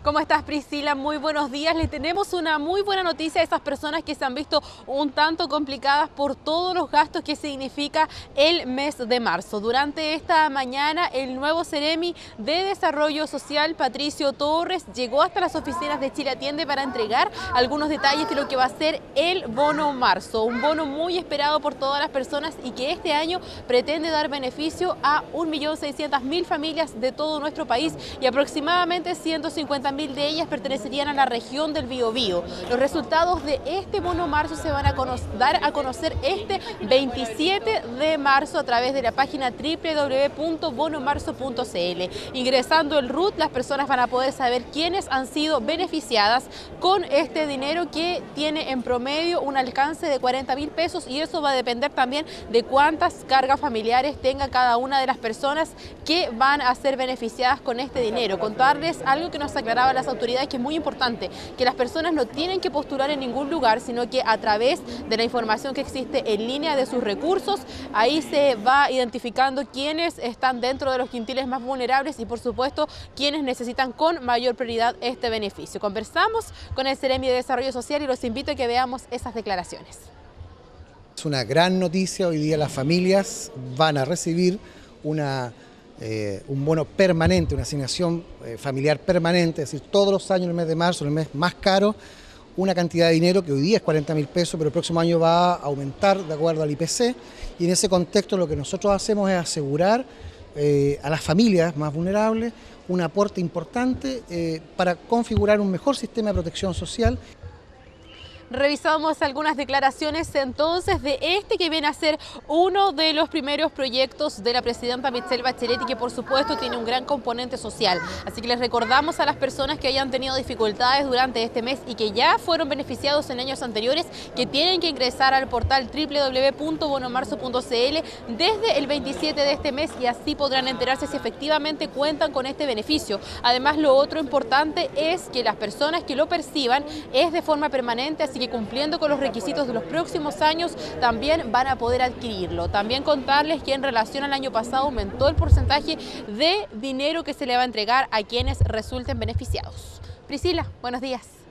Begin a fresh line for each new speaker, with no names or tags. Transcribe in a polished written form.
¿Cómo estás, Priscila? Muy buenos días. Le tenemos una muy buena noticia a esas personas que se han visto un tanto complicadas por todos los gastos que significa el mes de marzo. Durante esta mañana, el nuevo Seremi de Desarrollo Social, Patricio Torres, llegó hasta las oficinas de Chile Atiende para entregar algunos detalles de lo que va a ser el bono marzo. Un bono muy esperado por todas las personas y que este año pretende dar beneficio a 1.600.000 familias de todo nuestro país y aproximadamente 150.000 de ellas pertenecerían a la región del Biobío. Los resultados de este bono marzo se van a dar a conocer este 27 de marzo a través de la página www.bonomarzo.cl. Ingresando el RUT, las personas van a poder saber quiénes han sido beneficiadas con este dinero que tiene en promedio un alcance de 40.000 pesos y eso va a depender también de cuántas cargas familiares tenga cada una de las personas que van a ser beneficiadas con este dinero. Contarles algo que nos aclaraba las autoridades, que es muy importante, que las personas no tienen que postular en ningún lugar, sino que a través de la información que existe en línea de sus recursos, ahí se va identificando quiénes están dentro de los quintiles más vulnerables y por supuesto quienes necesitan con mayor prioridad este beneficio. Conversamos con el Seremi de Desarrollo Social y los invito a que veamos esas declaraciones.
Es una gran noticia, hoy día las familias van a recibir un bono permanente, una asignación familiar permanente, es decir, todos los años en el mes de marzo, en el mes más caro, una cantidad de dinero que hoy día es 40.000 pesos, pero el próximo año va a aumentar de acuerdo al IPC, y en ese contexto lo que nosotros hacemos es asegurar a las familias más vulnerables un aporte importante para configurar un mejor sistema de protección social.
Revisamos algunas declaraciones entonces de este que viene a ser uno de los primeros proyectos de la presidenta Michelle Bachelet y que por supuesto tiene un gran componente social. Así que les recordamos a las personas que hayan tenido dificultades durante este mes y que ya fueron beneficiados en años anteriores que tienen que ingresar al portal www.bonomarzo.cl desde el 27 de este mes y así podrán enterarse si efectivamente cuentan con este beneficio. Además, lo otro importante es que las personas que lo perciban es de forma permanente, así que cumpliendo con los requisitos de los próximos años también van a poder adquirirlo. También contarles que en relación al año pasado aumentó el porcentaje de dinero que se le va a entregar a quienes resulten beneficiados. Priscila, buenos días.